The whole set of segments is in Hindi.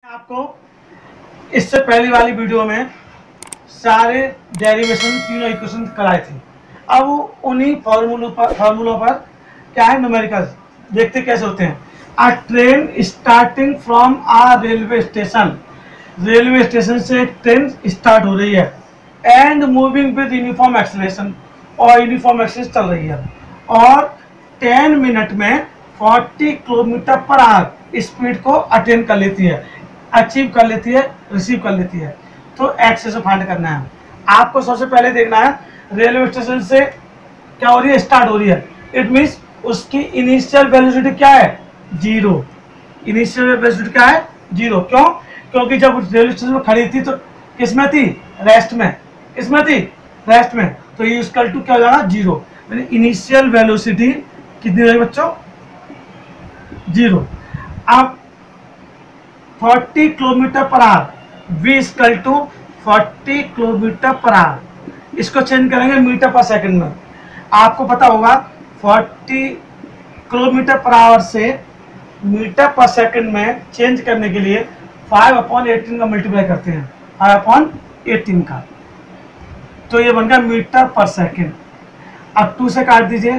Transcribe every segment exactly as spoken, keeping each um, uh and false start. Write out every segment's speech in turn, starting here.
आपको इससे पहली वाली वीडियो में सारे डेरिवेशन तीनों इक्वेशन कराए थे। अब उन्हीं फॉर्मूलों पर फॉर्मूलों पर क्या है न्यूमेरिकल्स देखते कैसे होते हैं। A train starting from a railway station, railway station से एक ट्रेन स्टार्ट हो रही है and moving with uniform acceleration, और यूनिफॉर्म एक्सेलरेशन चल रही है और टेन मिनट में forty kilometre per hour speed को अटेन कर लेती है, अचीव कर लेती है, रिसीव कर लेती है। तो एक्सेस से फाइंड करना है आपको। सबसे पहले देखना है रेलवे स्टेशन से क्या हो रही है, स्टार्ट हो रही है। इट मीन्स उसकी इनिशियल वेलोसिटी क्या है, जीरो। इनिशियल वेलोसिटी क्या है, जीरो। क्यों? क्योंकि जब रेलवे स्टेशन में खड़ी थी तो किस में थी, रेस्ट में। किसमें थी, रेस्ट में। तो ये इक्वल टू क्या हो जाएगा, जीरो। इनिशियल वेलोसिटी कितनी रहेगी बच्चों, जीरो। अब forty kilometre per hour, v equal to forty kilometre per hour, इसको चेंज करेंगे मीटर पर सेकंड में। आपको पता होगा फोर्टी किलोमीटर पर आवर से मीटर पर सेकंड में चेंज करने के लिए फाइव अपॉन एटीन का मल्टीप्लाई करते हैं, फाइव अपॉन एटीन का, तो ये बन गया मीटर पर सेकंड। अब टू से काट दीजिए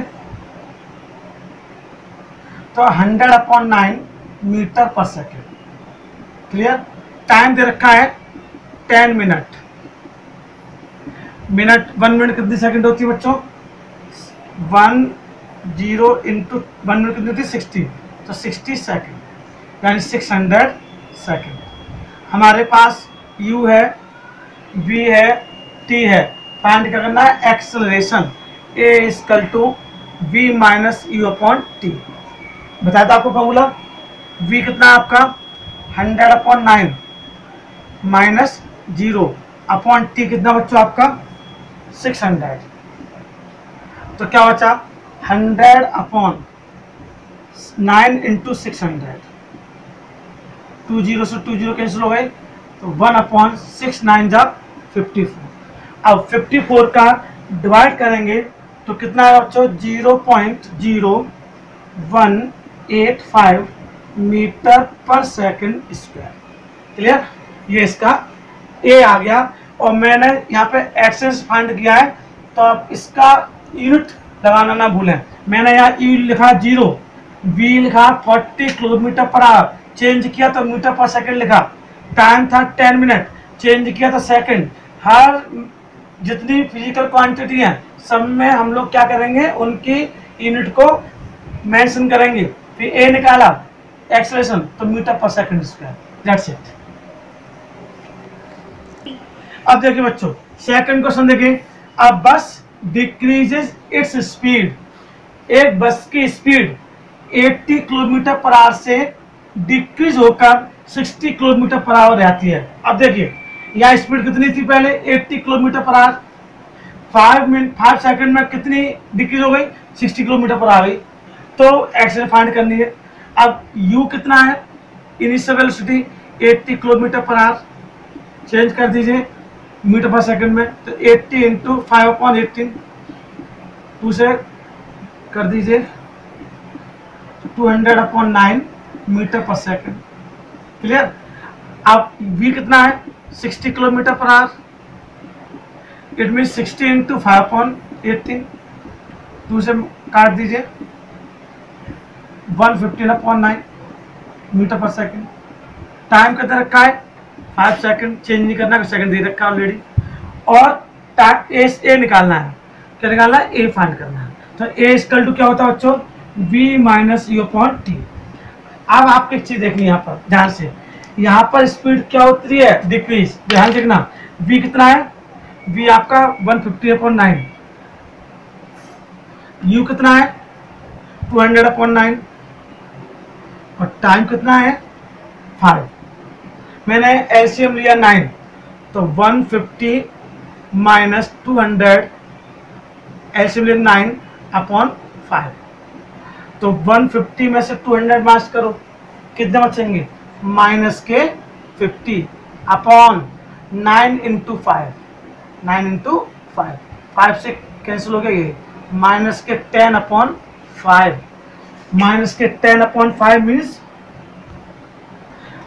तो hundred upon nine metre per second. Clear? Time दे रखा है ten minute. Minute one minute कितनी सेकंड होती है बच्चों, one zero into one minute कितनी होती है, सिक्सटी, तो सिक्सटी सेकंड यानी सिक्स हंड्रेड सेकंड। हमारे पास u है, v है, t है। फाइंड क्या करना है, acceleration. a equal to v minus u upon t. बताया था आपको फॉर्मूला। v कितना है आपका, hundred upon nine minus zero upon t कितना बच्चों आपका, सिक्स हंड्रेड। तो क्या बचा, hundred upon nine into six hundred, two zero से टू जीरो कैंसिल हो गए, तो वन अपॉन सिक्स नाइन जा फिफ्टी फोर। अब फिफ्टी फोर का डिवाइड करेंगे तो कितना है बच्चों, zero point zero one eight five metre per second square. Clear? ये इसका ए आ गया। और मैंने यहाँ पे एक्सेस फाइंड किया है तो आप इसका यूनिट लगाना ना भूलें। मैंने यहाँ यू लिखा जीरो, वी लिखा forty kilometre per hour, change किया तो मीटर पर सेकंड लिखा। टाइम था टेन मिनट, चेंज किया तो सेकंड। हर जितनी फिजिकल क्वांटिटी है सब में हम लोग क्या करेंगे, उनकी यूनिट को मेंशन करेंगे। फिर ए निकाला एक्सेलरेशन तो metre per second square, that's it. अब देखिए बच्चों सेकंड क्वेश्चन देखिए। अब बस डिक्रीजेस इट्स स्पीड, एक बस की स्पीड अस्सी किलोमीटर पर आवर से डिक्रीज होकर साठ किलोमीटर पर आवर रहती है। अब देखिए यहाँ स्पीड कितनी थी पहले, अस्सी kilometre per hour, five minute five second में कितनी डिक्रीज हो गई, साठ किलोमीटर पर आ गई। तो एक्सेलरेशन फाइंड करनी है। अब u कितना है, इनिशियल वेलोसिटी अस्सी किलोमीटर पर आवर, चेंज कर दीजिए मीटर पर सेकंड में, तो अस्सी into five upon eighteen, two से कर दीजिए two hundred upon nine metre per second. Clear? अब v कितना है, साठ kilometre per hour, it mean sixty into five upon eighteen, two से काट दीजिए one fifteen upon nine metre per second. Time कितना रखा है, फाइव सेकंड, चेंज नहीं करना, सेकंड दे रखा है ऑलरेडी। और टाइम ए ए निकालना है, क्या निकालना है, ए फाइंड करना है। तो ए इक्वल टू क्या होता है बच्चों, v minus u upon t. अब आपको एक चीज देखनी है यहाँ पर ध्यान से, यहाँ पर स्पीड क्या होती है, डिक्रीज। ध्यान देखना v कितना है, v आपका one fifty upon nine, u कितना है टू हंड्रेड अपॉन नाइन, और टाइम कितना है फाइव। मैंने एलसीएम लिया नाइन, तो one fifty minus two hundred, LCM लिया नाइन अपॉन फाइव, तो वन फिफ्टी में से टू हंड्रेड माइनस करो, कितने बचेंगे, माइनस के fifty upon nine into five, nine into five, five से कैंसिल हो गया ये, माइनस के टेन अपॉन फाइव, माइनस के ten upon five means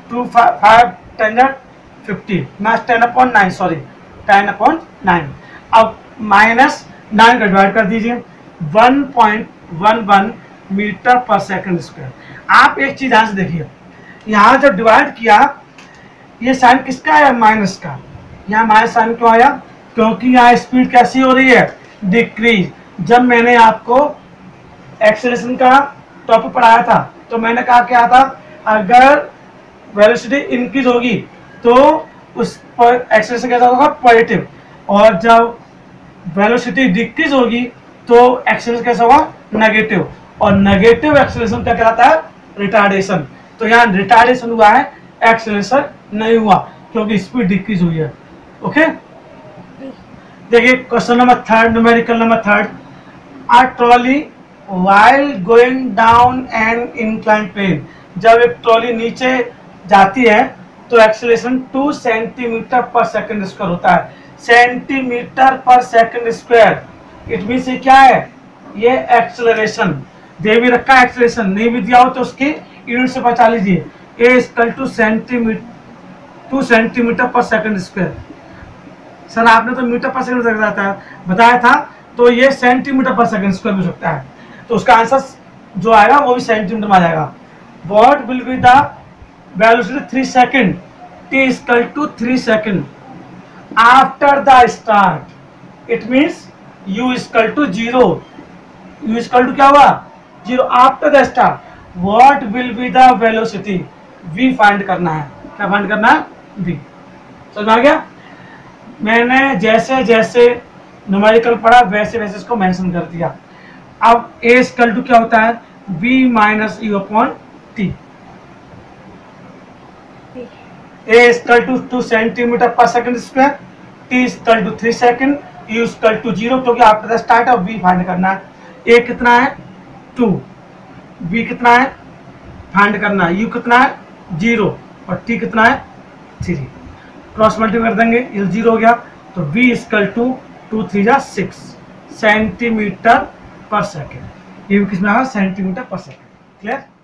two five ten fifty minus ten upon nine, sorry ten upon nine. अब माइनस नाइन का डिवाइड कर दीजिए, one point one one metre per second square. आप एक चीज ध्यान से देखिए, यहाँ जब डिवाइड किया ये साइन किसका है, माइनस का। यहाँ माइनस साइन क्यों आया, क्योंकि यहाँ स्पीड कैसी हो रही है, डिक्रीज। जब मैंने आपको एक्सेलरेशन का टॉपिक पढ़ाया था तो मैंने कहा क्या था, अगर वेलोसिटी इंक्रीज होगी तो उस पर एक्सेलरेशन कैसा होगा, पॉजिटिव, और जब वेलोसिटी डिक्रीज होगी तो एक्सेलरेशन कैसा होगा, नेगेटिव, और नेगेटिव एक्सेलरेशन क्या कहलाता है, रिटार्डेशन। तो यहाँ रिटार्डेशन हुआ है, एक्सेलरेशन नहीं हुआ क्योंकि स्पीड डिक्रीज हुई है। ओके, देखिए question number third, numerical number third, a trolley while going down an inclined plane, जब एक ट्रॉली नीचे जाती है तो acceleration two centimetre per second square होता है, centimetre per second square. It mean ये क्या है, ये एक्सेलरेशन दे भी रखा है, एक्सेलरेशन नहीं भी दिया हो तो उसकी यूनिट से बचा लीजिए, a equal to centimetre two centimetre per second square. Sir आपने तो मीटर पर सेकंड बताया था, तो ये सेंटीमीटर पर सेकंड स्क्वायर भी हो सकता है, तो उसका आंसर जो आएगा वो भी सेंटीमीटर में आ जाएगा। What will be the velocity three second, t equal to three second after the start. It means u equal to zero, u equal to क्या हुआ, zero after the start. What will be the velocity, v find करना है, क्या फाइंड करना है, वी। समझ आ गया, मैंने जैसे जैसे न्यूमेरिकल पढ़ा वैसे वैसे इसको मेंशन कर दिया। अब ए इक्वल टू क्या होता है, v minus u upon t. A equal to two centimetre per second square, t equal to three second, u equal to zero क्योंकि after the start of v find करना है। ए कितना है, टू, v कितना है फाइंड करना है, u कितना है जीरो, और t कितना है थ्री। क्रॉस मल्टीप्लाई कर देंगे, ये जीरो हो गया, तो v equal to two three जा सिक्स सेंटीमीटर पर सेकेंड, ये किस में आएगा, सेंटीमीटर पर सेकेंड। क्लियर।